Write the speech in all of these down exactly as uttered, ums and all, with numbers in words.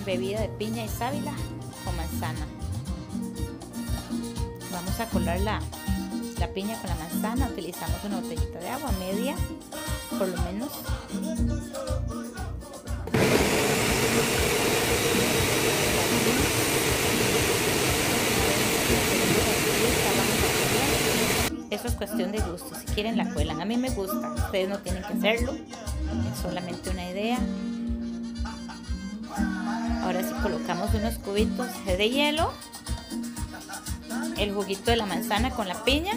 bebida de piña y sábila con manzana. Vamos a colar la, la piña con la manzana. Utilizamos una botellita de agua, media por lo menos. Eso es cuestión de gusto, si quieren la cuelan. A mí me gusta, ustedes no tienen que hacerlo, es solamente una idea. Ahora sí colocamos unos cubitos de hielo, el juguito de la manzana con la piña.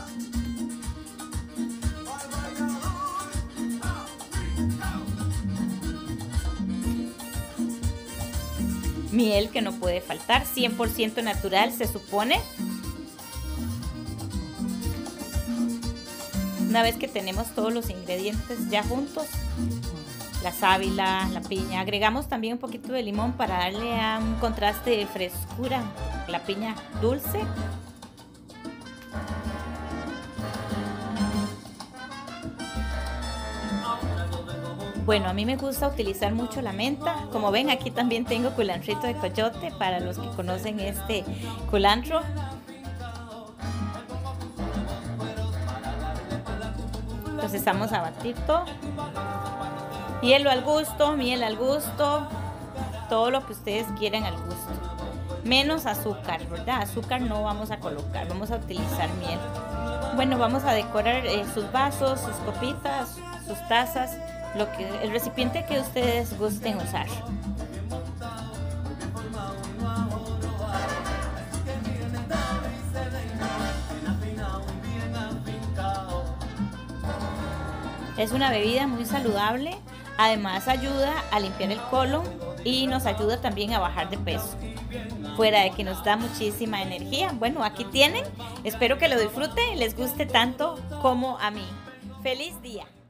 Miel que no puede faltar, cien por ciento natural se supone. Una vez que tenemos todos los ingredientes ya juntos, la sábila, la piña, agregamos también un poquito de limón para darle a un contraste de frescura, la piña dulce. Bueno, a mí me gusta utilizar mucho la menta. Como ven, aquí también tengo culantrito de coyote para los que conocen este culantro. Entonces vamos a batir todo. Hielo al gusto, miel al gusto, todo lo que ustedes quieran al gusto. Menos azúcar, ¿verdad? Azúcar no vamos a colocar, vamos a utilizar miel. Bueno, vamos a decorar eh, sus vasos, sus copitas, sus tazas, lo que, el recipiente que ustedes gusten usar. Es una bebida muy saludable, además ayuda a limpiar el colon y nos ayuda también a bajar de peso. Fuera de que nos da muchísima energía. Bueno, aquí tienen, espero que lo disfruten y les guste tanto como a mí. ¡Feliz día!